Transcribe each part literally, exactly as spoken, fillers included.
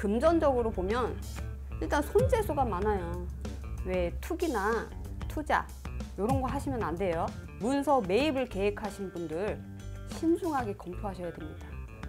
금전적으로 보면 일단 손재수가 많아요. 왜 투기나 투자 이런 거 하시면 안 돼요. 문서 매입을 계획하신 분들 신중하게 검토하셔야 됩니다.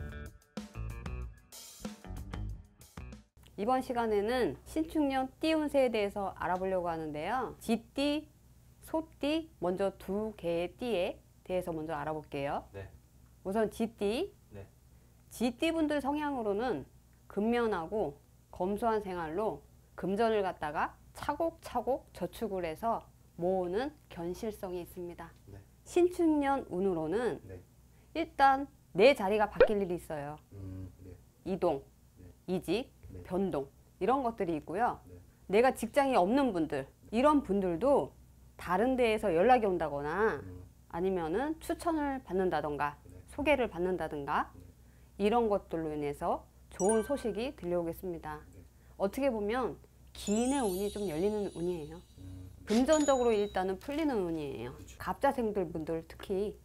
이번 시간에는 신축년 띠 운세에 대해서 알아보려고 하는데요. 쥐띠, 소띠, 먼저 두 개의 띠에 대해서 먼저 알아볼게요. 네. 우선 쥐띠. 네. 쥐띠 분들 성향으로는 근면하고 검소한 생활로 금전을 갖다가 차곡차곡 저축을 해서 모으는 견실성이 있습니다. 네. 신축년 운으로는 네. 일단 내 자리가 바뀔 일이 있어요. 음, 네. 이동, 네. 이직, 네. 변동 이런 것들이 있고요. 네. 내가 직장이 없는 분들, 이런 분들도 다른 데에서 연락이 온다거나 음. 아니면은 추천을 받는다던가 네. 소개를 받는다든가 네. 이런 것들로 인해서 좋은 소식이 들려오겠습니다. 네. 어떻게 보면 기인의 운이 좀 열리는 운이에요. 음. 금전적으로 일단은 풀리는 운이에요. 그렇죠. 갑자생들 분들 특히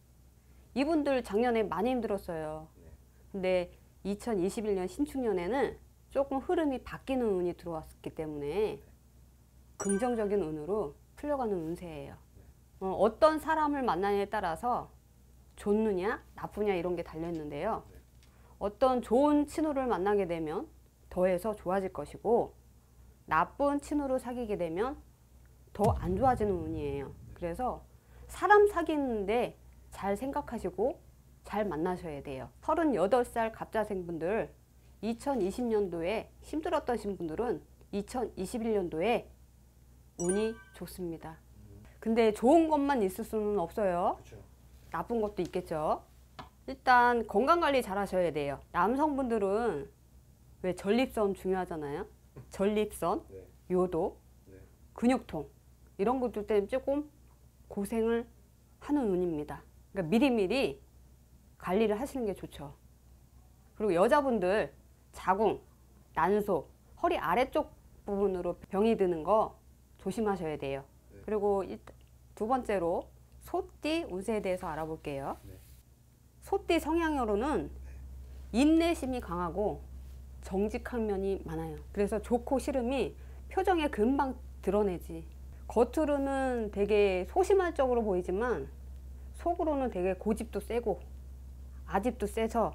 이분들 작년에 많이 힘들었어요. 네. 근데 이천이십일 년 신축년에는 조금 흐름이 바뀌는 운이 들어왔기 때문에 네. 긍정적인 운으로 풀려가는 운세예요. 네. 어, 어떤 사람을 만나냐에 따라서 좋느냐 나쁘냐 이런 게 달려있는데요. 네. 어떤 좋은 친구를 만나게 되면 더해서 좋아질 것이고 나쁜 친구를 사귀게 되면 더 안 좋아지는 운이에요. 그래서 사람 사귀는데 잘 생각하시고 잘 만나셔야 돼요. 서른여덟 살 갑자생 분들 이천이십 년도에 힘들었던 분들은 이천이십일 년도에 운이 좋습니다. 근데 좋은 것만 있을 수는 없어요. 그쵸. 나쁜 것도 있겠죠. 일단 건강관리 잘 하셔야 돼요. 남성분들은 왜 전립선 중요하잖아요. 전립선, 네. 요도, 네. 근육통 이런 것들 때문에 조금 고생을 하는 운입니다. 그러니까 미리미리 관리를 하시는 게 좋죠. 그리고 여자분들 자궁, 난소, 허리 아래쪽 부분으로 병이 드는 거 조심하셔야 돼요. 네. 그리고 두 번째로 소띠 운세에 대해서 알아볼게요. 네. 소띠 성향으로는 인내심이 강하고 정직한 면이 많아요. 그래서 좋고 싫음이 표정에 금방 드러내지. 겉으로는 되게 소심할적으로 보이지만 속으로는 되게 고집도 세고 아집도 세서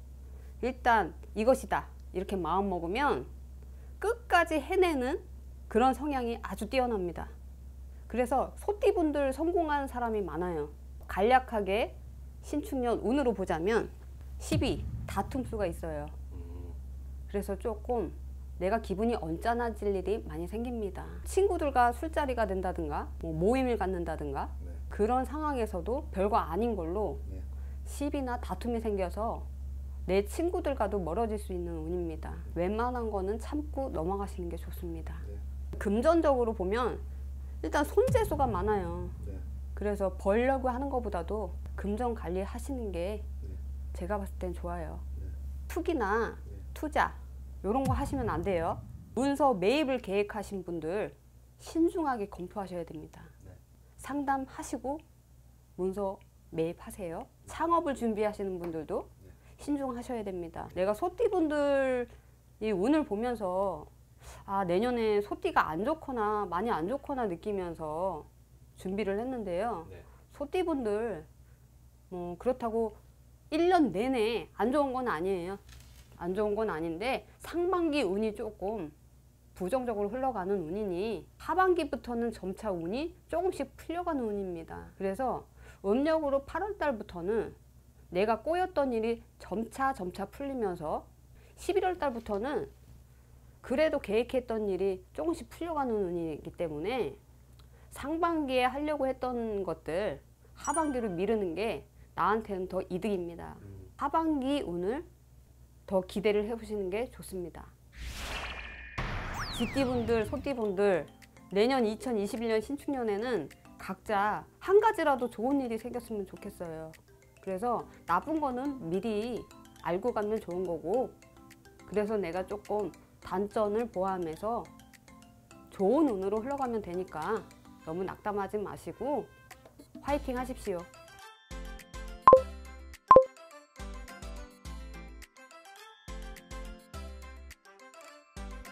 일단 이것이다 이렇게 마음 먹으면 끝까지 해내는 그런 성향이 아주 뛰어납니다. 그래서 소띠분들 성공한 사람이 많아요. 간략하게 신축년 운으로 보자면 시비, 다툼수가 있어요. 그래서 조금 내가 기분이 언짢아질 일이 많이 생깁니다. 친구들과 술자리가 된다든가 뭐 모임을 갖는다든가 네. 그런 상황에서도 별거 아닌 걸로 네. 시비나 다툼이 생겨서 내 친구들과도 멀어질 수 있는 운입니다. 웬만한 거는 참고 넘어가시는 게 좋습니다. 네. 금전적으로 보면 일단 손재수가 많아요. 네. 그래서 벌려고 하는 것보다도 금전 관리 하시는 게 네. 제가 봤을 땐 좋아요. 네. 투기나 네. 투자 이런 거 하시면 안 돼요. 문서 매입을 계획하신 분들 신중하게 검토하셔야 됩니다. 네. 상담하시고 문서 매입하세요. 창업을 준비하시는 분들도 네. 신중하셔야 됩니다. 내가 소띠분들 이 운을 보면서 아 내년에 소띠가 안 좋거나 많이 안 좋거나 느끼면서 준비를 했는데요. 네. 소띠분들 뭐 그렇다고 일 년 내내 안 좋은 건 아니에요. 안 좋은 건 아닌데 상반기 운이 조금 부정적으로 흘러가는 운이니 하반기부터는 점차 운이 조금씩 풀려가는 운입니다. 그래서 음력으로 팔월 달부터는 내가 꼬였던 일이 점차 점차 풀리면서 십일월 달부터는 그래도 계획했던 일이 조금씩 풀려가는 운이기 때문에 상반기에 하려고 했던 것들 하반기로 미루는 게 나한테는 더 이득입니다. 음. 하반기 운을 더 기대를 해보시는 게 좋습니다. 쥐띠분들, 소띠분들 내년 이천이십일 년 신축년에는 각자 한 가지라도 좋은 일이 생겼으면 좋겠어요. 그래서 나쁜 거는 미리 알고 가면 좋은 거고 그래서 내가 조금 단점을 보완해서 좋은 운으로 흘러가면 되니까 너무 낙담하지 마시고 화이팅 하십시오.